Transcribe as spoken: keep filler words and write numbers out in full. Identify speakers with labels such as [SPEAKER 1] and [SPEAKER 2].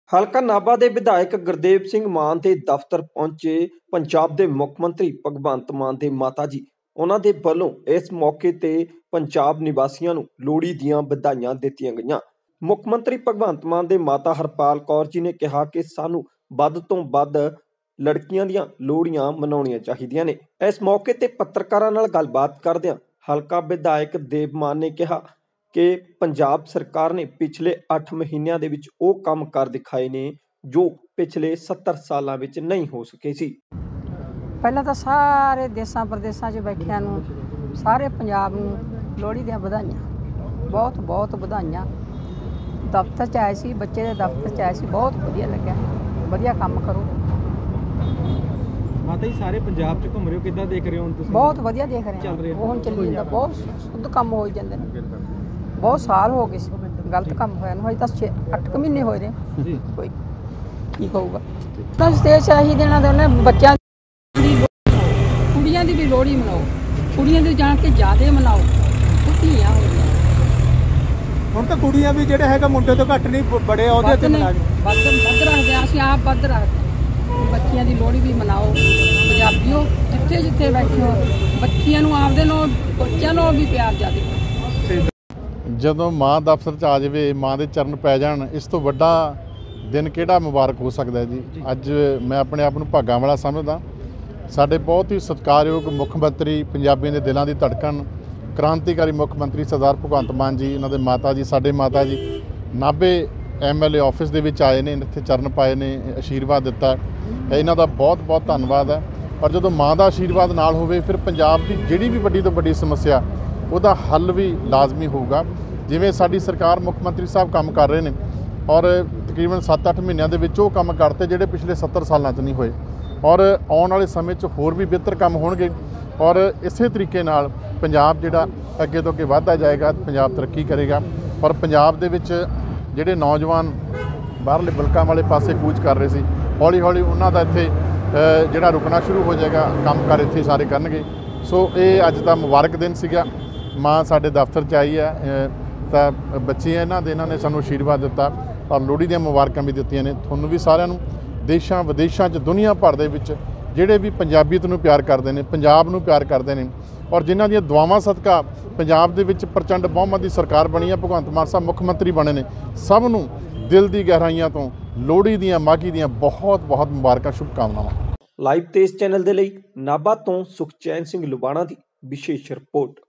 [SPEAKER 1] ਹਲਕਾ ਨਾਭਾ ਦੇ ਵਿਧਾਇਕ ਗੁਰਦੇਵ ਸਿੰਘ ਮਾਨ ਦੇ ਦਫ਼ਤਰ ਪਹੁੰਚੇ ਪੰਜਾਬ ਦੇ ਮੁੱਖ ਮੰਤਰੀ ਭਗਵੰਤ ਮਾਨ ਦੇ ਮਾਤਾ ਜੀ। ਉਹਨਾਂ ਦੇ ਵੱਲੋਂ ਇਸ ਮੌਕੇ ਤੇ ਪੰਜਾਬ ਨਿਵਾਸੀਆਂ ਨੂੰ ਲੋਹੜੀ ਦੀਆਂ ਵਧਾਈਆਂ ਦਿੱਤੀਆਂ ਗਈਆਂ। ਮੁੱਖ ਮੰਤਰੀ ਭਗਵੰਤ ਮਾਨ ਦੇ ਮਾਤਾ ਹਰਪਾਲ ਕੌਰ ਜੀ ਨੇ ਕਿਹਾ ਕਿ ਸਾਨੂੰ ਵੱਧ ਤੋਂ ਵੱਧ ਲੜਕੀਆਂ ਦੀਆਂ ਲੋਹੜੀਆਂ ਮਨਾਉਣੀਆਂ ਚਾਹੀਦੀਆਂ ਨੇ। ਇਸ ਮੌਕੇ ਤੇ ਪੱਤਰਕਾਰਾਂ ਨਾਲ ਗੱਲਬਾਤ ਕਰਦਿਆਂ ਹਲਕਾ ਵਿਧਾਇਕ ਦੇਵ ਮਾਨ ਨੇ ਕਿਹਾ ਕਿ ਪੰਜਾਬ ਸਰਕਾਰ ਨੇ ਪਿਛਲੇ ਅੱਠ ਮਹੀਨਿਆਂ ਦੇ ਵਿੱਚ ਉਹ ਕੰਮ ਕਰ ਦਿਖਾਏ ਨੇ ਜੋ ਪਿਛਲੇ ਸੱਤਰ ਸਾਲਾਂ ਵਿੱਚ ਨਹੀਂ ਹੋ ਸਕੇ ਸੀ।
[SPEAKER 2] ਪਹਿਲਾਂ ਤਾਂ ਸਾਰੇ ਦੇਸਾਂ ਪ੍ਰਦੇਸਾਂ 'ਚ ਬੈਠਿਆਂ ਨੂੰ ਸਾਰੇ ਪੰਜਾਬ ਨੂੰ ਲੋਹੜੀ ਦੀਆਂ ਵਧਾਈਆਂ, ਬਹੁਤ ਬਹੁਤ ਵਧਾਈਆਂ। ਦਫ਼ਤਰ 'ਚ ਆਏ ਸੀ, ਬੱਚੇ ਦੇ ਦਫ਼ਤਰ 'ਚ ਆਏ ਸੀ, ਬਹੁਤ ਵਧੀਆ ਲੱਗਿਆ। ਵਧੀਆ ਕੰਮ ਕਰੋ
[SPEAKER 1] ਮਾਤਾ ਜੀ। ਸਾਰੇ ਪੰਜਾਬ 'ਚ ਘੁੰਮ ਰਹੇ ਹੋ, ਕਿੱਦਾਂ ਦੇਖ ਰਹੇ ਹੋ ਹੁਣ ਤੁਸੀਂ?
[SPEAKER 2] ਬਹੁਤ ਵਧੀਆ ਦੇਖ ਰਹੇ ਹਾਂ। ਉਹ ਹੁਣ ਚੱਲੀ ਜਾਂਦਾ, ਬਹੁਤ ਸ਼ੁੱਧ ਕੰਮ ਹੋ ਜਾਂਦੇ ਨੇ। ਬਹੁਤ ਸਾਲ ਹੋ ਗਏ ਸੀ ਗਲਤ ਕੰਮ ਹੋਇਆ ਨੂੰ, ਹਜੇ ਤਾਂ ਛੇ ਅੱਠ ਕੁ ਮਹੀਨੇ ਹੋਏ ਨੇ ਜੀ। ਕੋਈ ਕੀ ਕਹੂਗਾ ਤਾਂ ਸਟੇਜ ਇਹੀ ਦੇਣਾ ਦੇ ਬੱਚਿਆਂ ਦੀ, ਕੁੜੀਆਂ ਦੀ ਵੀ ਲੋਹੜੀ ਮਨਾਓ, ਕੁੜੀਆਂ ਦੀ ਜਾਣ ਕੇ ਜ਼ਿਆਦਾ ਮਨਾਓ। ਧੀਆਂ ਹੋ ਗਈਆਂ
[SPEAKER 3] ਹੁਣ ਤਾਂ ਕੁੜੀਆਂ ਵੀ ਜਿਹੜੇ ਹੈਗਾ ਮੁੰਡੇ ਤੋਂ ਘੱਟ ਨਹੀਂ, ਬੜੇ ਅਹੁਦੇ ਤੇ ਮਨਾ ਕੇ
[SPEAKER 2] ਵੱਧ ਵੱਧ ਰੱਖਦੇ ਹਾਂ ਅਸੀਂ, ਆਪ ਵੱਧ ਰੱਖਦੇ। ਬੱਚੀਆਂ ਦੀ ਲੋਹੜੀ ਵੀ ਮਨਾਓ। ਪੰਜਾਬੀਓ ਜਿੱਥੇ ਜਿੱਥੇ ਬੈਠੇ ਹੋ, ਬੱਚੀਆਂ ਨੂੰ ਆਪਦੇ ਨਾਲ ਬੱਚਿਆਂ ਨਾਲ ਵੀ ਪਿਆਰ ਜ਼ਿਆਦਾ।
[SPEAKER 4] ਜਦੋਂ ਮਾਂ ਦਫ਼ਤਰ 'ਚ ਆ ਜਾਵੇ, ਮਾਂ ਦੇ ਚਰਨ ਪੈ ਜਾਣ, ਇਸ ਤੋਂ ਵੱਡਾ ਦਿਨ ਕਿਹੜਾ ਮੁਬਾਰਕ ਹੋ ਸਕਦਾ ਜੀ। ਅੱਜ ਮੈਂ ਆਪਣੇ ਆਪ ਨੂੰ ਭਾਗਾਂ ਵਾਲਾ ਸਮਝਦਾ। ਸਾਡੇ ਬਹੁਤ ਹੀ ਸਤਿਕਾਰਯੋਗ ਮੁੱਖ ਮੰਤਰੀ, ਪੰਜਾਬੀਆਂ ਦੇ ਦਿਲਾਂ ਦੀ ਧੜਕਣ, ਕ੍ਰਾਂਤੀਕਾਰੀ ਮੁੱਖ ਮੰਤਰੀ ਸਰਦਾਰ ਭਗਵੰਤ ਮਾਨ ਜੀ, ਇਹਨਾਂ ਦੇ ਮਾਤਾ ਜੀ, ਸਾਡੇ ਮਾਤਾ ਜੀ ਨਾਭੇ ਐਮ ਐਲ ਏ ਆਫਿਸ ਦੇ ਵਿੱਚ ਆਏ ਨੇ, ਇੱਥੇ ਚਰਨ ਪਾਏ ਨੇ, ਆਸ਼ੀਰਵਾਦ ਦਿੱਤਾ। ਇਹਨਾਂ ਦਾ ਬਹੁਤ ਬਹੁਤ ਧੰਨਵਾਦ ਹੈ। ਪਰ ਜਦੋਂ ਮਾਂ ਦਾ ਆਸ਼ੀਰਵਾਦ ਨਾਲ ਹੋਵੇ, ਫਿਰ ਪੰਜਾਬ ਦੀ ਜਿਹੜੀ ਵੀ ਵੱਡੀ ਤੋਂ ਵੱਡੀ ਸਮੱਸਿਆ ਉਹਦਾ ਹੱਲ ਵੀ ਲਾਜ਼ਮੀ ਹੋਊਗਾ। ਜਿਵੇਂ ਸਾਡੀ ਸਰਕਾਰ, ਮੁੱਖ ਮੰਤਰੀ ਸਾਹਿਬ ਕੰਮ ਕਰ ਰਹੇ ਨੇ ਔਰ ਤਕਰੀਬਨ ਸੱਤ ਅੱਠ ਮਹੀਨਿਆਂ ਦੇ ਵਿੱਚ ਉਹ ਕੰਮ ਕਰਤੇ ਜਿਹੜੇ ਪਿਛਲੇ ਸੱਤਰ ਸਾਲਾਂ 'ਚ ਨਹੀਂ ਹੋਏ, ਔਰ ਆਉਣ ਵਾਲੇ ਸਮੇਂ 'ਚ ਹੋਰ ਵੀ ਬਿਹਤਰ ਕੰਮ ਹੋਣਗੇ। ਔਰ ਇਸੇ ਤਰੀਕੇ ਨਾਲ ਪੰਜਾਬ ਜਿਹੜਾ ਅੱਗੇ ਤੋਂ ਅੱਗੇ ਵੱਧਦਾ ਜਾਏਗਾ, ਪੰਜਾਬ ਤਰੱਕੀ ਕਰੇਗਾ। ਔਰ ਪੰਜਾਬ ਦੇ ਵਿੱਚ ਜਿਹੜੇ ਨੌਜਵਾਨ ਬਾਹਰਲੇ ਮੁਲਕਾਂ ਵਾਲੇ ਪਾਸੇ ਕੂਚ ਕਰ ਰਹੇ ਸੀ, ਹੌਲੀ ਹੌਲੀ ਉਹਨਾਂ ਦਾ ਇੱਥੇ ਜਿਹੜਾ ਰੁਕਣਾ ਸ਼ੁਰੂ ਹੋ ਜਾਏਗਾ, ਕੰਮ ਕਾਰ ਇੱਥੇ ਸਾਰੇ ਕਰਨਗੇ। ਸੋ ਇਹ ਅੱਜ ਦਾ ਮੁਬਾਰਕ ਦਿਨ ਸੀਗਾ। ਮਾਂ ਸਾਡੇ ਦਫ਼ਤਰ 'ਚ ਆਈ ਹੈ ਤਾਂ ਬੱਚੇ ਇਹਨਾਂ ਦੇ ਇਹਨਾਂ ਨੇ ਸਾਨੂੰ ਆਸ਼ੀਰਵਾਦ ਦਿੱਤਾ ਔਰ ਲੋਹੜੀ ਦੀਆਂ ਮੁਬਾਰਕਾਂ ਵੀ ਦਿੱਤੀਆਂ ਨੇ। ਤੁਹਾਨੂੰ ਵੀ ਸਾਰਿਆਂ ਨੂੰ, ਦੇਸ਼ਾਂ ਵਿਦੇਸ਼ਾਂ 'ਚ, ਦੁਨੀਆ ਭਰ ਦੇ ਵਿੱਚ ਜਿਹੜੇ ਵੀ ਪੰਜਾਬੀਅਤ ਨੂੰ ਪਿਆਰ ਕਰਦੇ ਨੇ, ਪੰਜਾਬ ਨੂੰ ਪਿਆਰ ਕਰਦੇ ਨੇ ਔਰ ਜਿਨ੍ਹਾਂ ਦੀਆਂ ਦੁਆਵਾਂ ਸਦਕਾ ਪੰਜਾਬ ਦੇ ਵਿੱਚ ਪ੍ਰਚੰਡ ਬਹੁਮਤ ਦੀ ਸਰਕਾਰ ਬਣੀ ਹੈ, ਭਗਵੰਤ ਮਾਨ ਸਾਹਿਬ ਮੁੱਖ ਮੰਤਰੀ ਬਣੇ ਨੇ, ਸਭ ਨੂੰ ਦਿਲ ਦੀ ਗਹਿਰਾਈਆਂ ਤੋਂ ਲੋਹੜੀ ਦੀਆਂ, ਮਾਘੀ ਦੀਆਂ ਬਹੁਤ ਬਹੁਤ ਮੁਬਾਰਕਾਂ, ਸ਼ੁਭਕਾਮਨਾਵਾਂ।
[SPEAKER 1] ਲਾਈਵ ਤੇਜ਼ ਚੈਨਲ ਦੇ ਲਈ ਨਾਭਾ ਤੋਂ ਸੁਖਚੈਨ ਸਿੰਘ ਲੁਬਾਣਾ ਦੀ ਵਿਸ਼ੇਸ਼ ਰਿਪੋਰਟ।